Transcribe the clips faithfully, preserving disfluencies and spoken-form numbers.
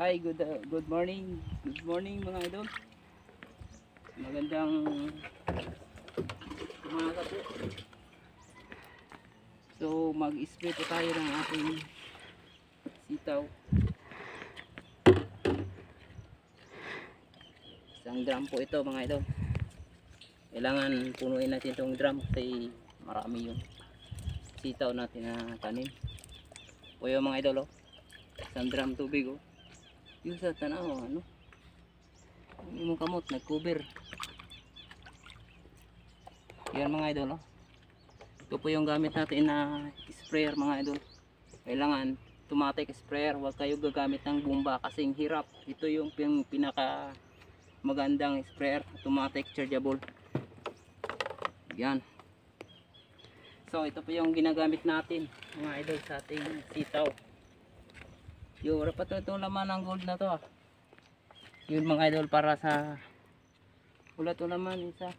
Hi, good uh, good morning. Good morning mga idol. Magandang umaga po. So, mag-spray po tayo ng ating sitaw. Isang drum po ito mga idol. Kailangan punuin natin itong drum kasi marami yung sitaw natin na tanim. O yung mga idol, oh. Isang drum tubig, oh. Yung sa tanaw, ano, yung kamot nag-cover. Yan mga idol, oh. Ito po yung gamit natin na sprayer mga idol. Kailangan automatic sprayer, huwag kayo gagamit ng bomba kasi hirap. Ito yung pinaka magandang sprayer, automatic chargeable. Yan. So ito po yung ginagamit natin mga idol sa ating sitaw. Yung rapat ito laman ng gold na to, ah. Yun mga idol, para sa ulat to naman isa.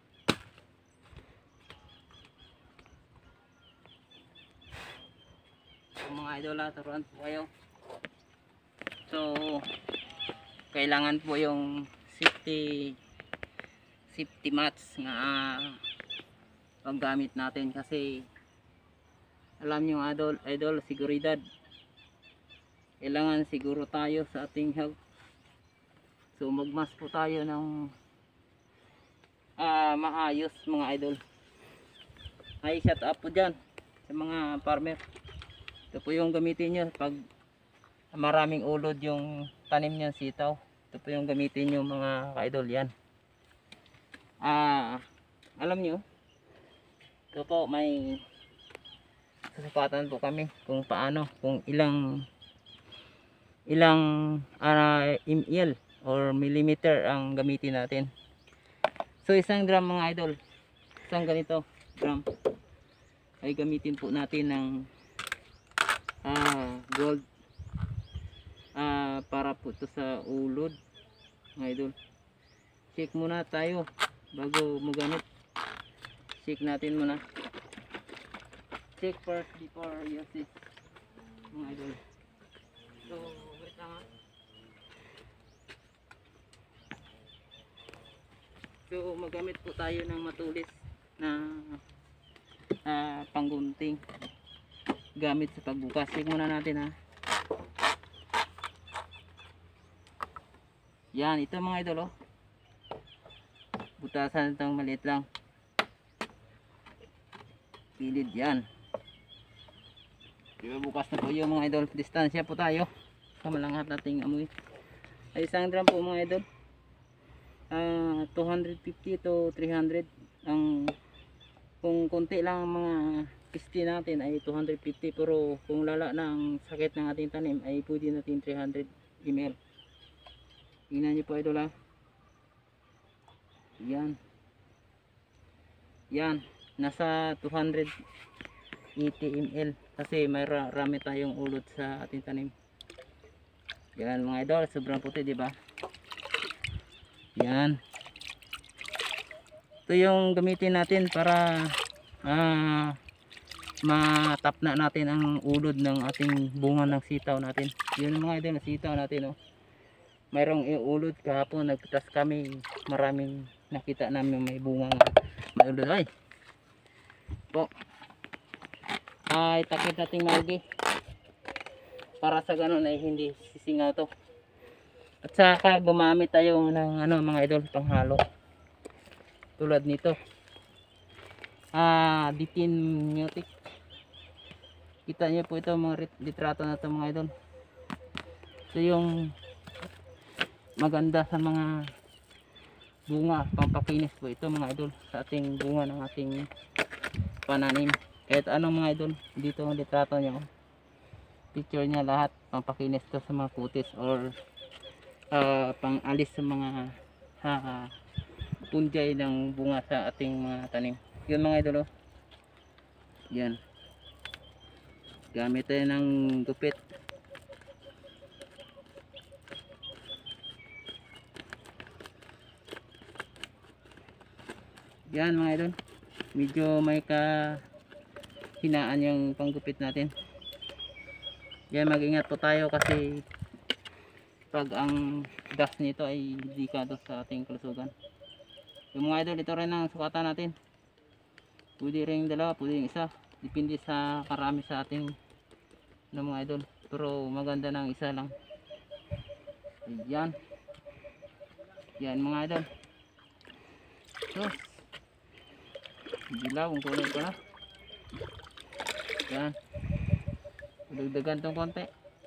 So, mga idol, ah, turuan po kayo. So kailangan po yung safety safety mats nga uh, paggamit natin kasi alam nyo idol, idol seguridad. Kailangan siguro tayo sa ating health. So magmas po tayo ng uh, maayos mga idol. Ay shut up po dyan sa mga farmer. Ito po yung gamitin nyo pag maraming ulod yung tanim nyo sitaw. Ito po yung gamitin nyo mga ka-idol. Yan. Ah, alam nyo, ito po may susupatan po kami kung paano, kung ilang ilang uh, ml or millimeter ang gamitin natin. So isang drum mga idol, isang ganito drum ay gamitin po natin ng uh, gold uh, para po ito sa ulod mga idol. Check muna tayo bago magamit. Check natin muna. Check first before use it mga idol. So wait lang, ha. So magamit po tayo ng matulis na uh, panggunting gamit sa pagbukas. Check muna natin, ha. Yan, ito mga idol, oh. Butasan itong maliit lang. Pilid yan. Diba bukas na po yung mga idol. Distansya po tayo sa malanghat nating amoy. Ay isang drum po mga idol, uh, two fifty to three hundred. Ang kung konti lang ang mga pisti natin ay two fifty, pero kung lala na ang sakit ng ating tanim ay pwede natin three hundred milliliters. Tingnan nyo po idol, ha. Yan. Yan. Nasa two eighty milliliters kasi may rami tayong ulod sa ating tanim. Yan mga idol, sobrang puti, di ba? Yan. Ito yung gamitin natin para uh, matap na natin ang ulod ng ating bunga ng sitaw natin. Yun mga idol, na sitaw natin, oh. Mayroong iulod kahapon, nagpitas kami, maraming nakita namin may bunga nga may ulod. Ay po, ay takip natin maigi para sa ganun ay hindi sisingaw to. At saka gumamit tayo ng ano mga idol, panghalo tulad nito, ah ditinmutic. Kita niyo po ito mga litrato na ito mga idol. Ito yung maganda sa mga bunga, pampakinis po ito mga idol sa ating bunga ng ating pananim. Kahit anong mga idol, dito ang litrato nyo, picture nya lahat, pampakinis to sa mga kutis or uh, pang alis sa mga uh, punjay ng bunga sa ating mga tanim. Yun mga idol, oh. Yan, gamit tayo ng gupit. Yan mga idol, medyo may ka hinaan yung panggupit natin. Yan, mag-ingat po tayo kasi pag ang dust nito ay delikado sa ating kalusugan. Yung mga idol, ito rin ang sukatan natin. Pwede rin dalawa, pwede rin isa, depende sa karami sa ating ng mga idol, pero maganda ng isa lang. Yan yan mga idol. So dilaw kung kulay pa na yan, dagdagan tong konti.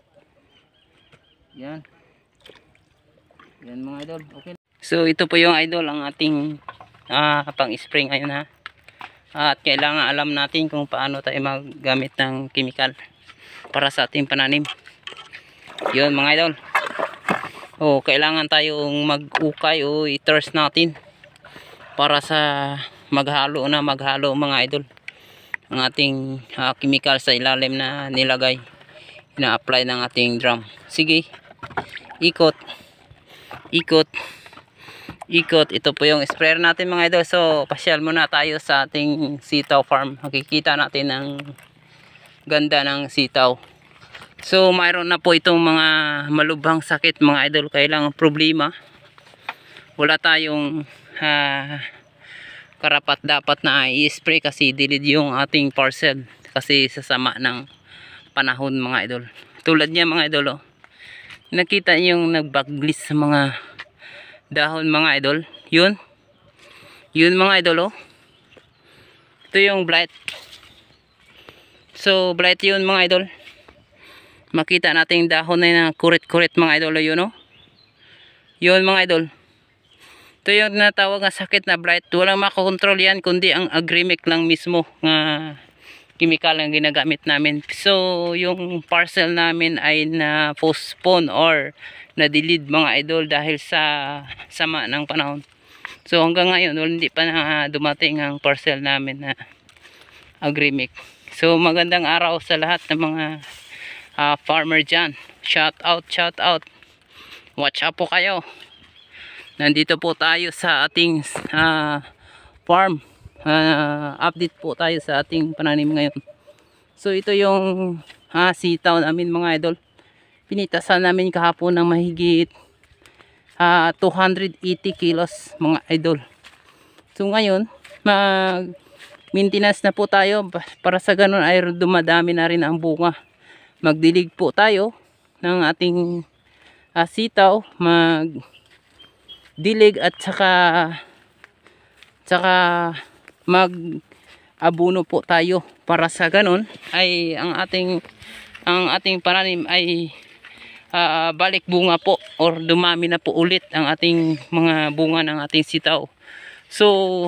Yan yan mga idol, okay. So ito po yung idol ang ating uh, pang spray ngayon ha. At kailangan alam natin kung paano tayo maggamit ng chemical para sa ating pananim. Yun mga idol. O kailangan tayong mag-ukay o i-thirst natin para sa maghalo na maghalo mga idol ang ating uh, chemical sa ilalim na nilagay, ina-apply ng ating drum. Sige, ikot ikot ikot. Ito po yung sprayer natin mga idol. So pasyal muna tayo sa ating sitaw farm. Makikita natin ang ganda ng sitaw. So mayroon na po itong mga malubhang sakit mga idol, kailangan problema. Wala tayong uh, karapat dapat na i-spray kasi dilid yung ating parcel kasi sasama ng panahon mga idol. Tulad niya mga idol, oh. Nakita yung nagbaglis sa mga dahon mga idol. Yun. Yun mga idol, oh. Ito yung blight. So blight yun mga idol. Makita natin dahon na kurit-kurit mga idol, yun, oh. Yun mga idol. Ito yung natawag na sakit na blight. Walang makakontrol yan kundi ang agrimic lang mismo nga chemical ang ginagamit namin. So yung parcel namin ay na postpone or na delete mga idol dahil sa sama ng panahon. So hanggang ngayon hindi pa na dumating ang parcel namin na agrimic. So magandang araw sa lahat ng mga uh, farmer dyan. Shout out, shout out. Watch out po kayo. Nandito po tayo sa ating uh, farm. Uh, update po tayo sa ating pananim ngayon. So ito yung uh, sitaw namin mga idol. Pinitasan namin kahapon ng mahigit uh, two hundred eighty kilos mga idol. So ngayon mag maintenance na po tayo para sa ganun ay dumadami na rin ang bunga. Magdilig po tayo ng ating uh, sitaw, mag dilig at saka saka mag abono po tayo para sa ganun ay ang ating ang ating pananim ay uh, balik bunga po or dumami na po ulit ang ating mga bunga ng ating sitaw. So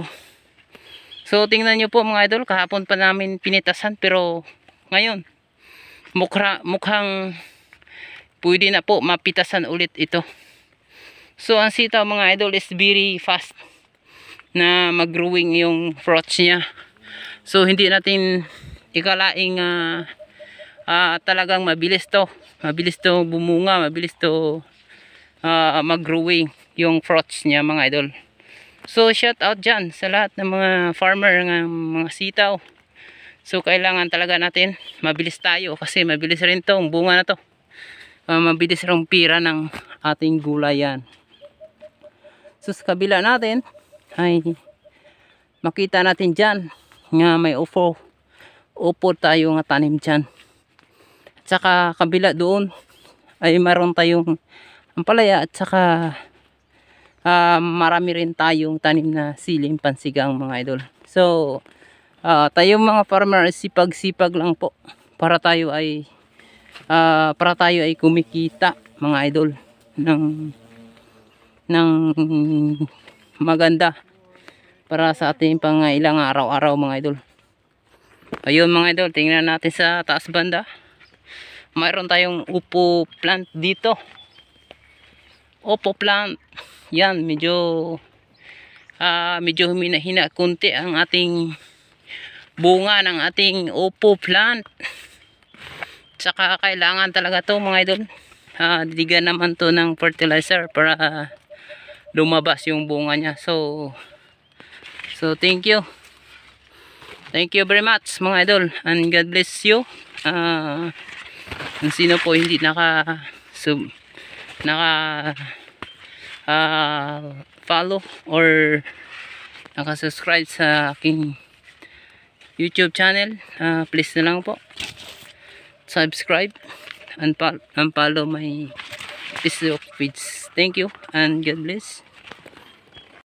so tingnan nyo po mga idol, kahapon pa namin pinitasan pero ngayon mukha, mukhang pwede na po mapitasan ulit ito. So ang sitaw mga idol is very fast na mag-growing yung fruits niya. So hindi natin ikalaing uh, uh, talagang mabilis to. Mabilis to bumunga, mabilis to uh, mag-growing yung fruits niya mga idol. So shout out dyan sa lahat ng mga farmer ng mga sitaw. So kailangan talaga natin mabilis tayo kasi mabilis rin tong bunga na to. Uh, mabilis rin pira ng ating gulay yan. So sa kabila natin ay makita natin dyan nga may upo upo tayo nga tanim dyan. At saka kabila doon ay maroon tayong ampalaya at saka uh, marami rin tayong tanim na siling pansigang mga idol. So uh, tayong mga farmer sipag-sipag lang po para tayo ay uh, para tayo ay kumikita mga idol ng ng maganda para sa ating pangailang araw-araw mga idol. Ayun mga idol, tingnan natin sa taas banda. Mayroon tayong upo plant dito. Upo plant. Yan, medyo uh, medyo humina-hina kunti ang ating bunga ng ating upo plant. Saka kailangan talaga to mga idol. Uh, didigan naman to ng fertilizer para uh, lumabas yung bunga niya. So so thank you. Thank you very much mga idol and God bless you. Uh, kung sino po hindi naka sub, naka uh, follow or naka-subscribe sa aking YouTube channel, uh, please na lang po subscribe and, and follow my Facebook page. Thank you and God bless.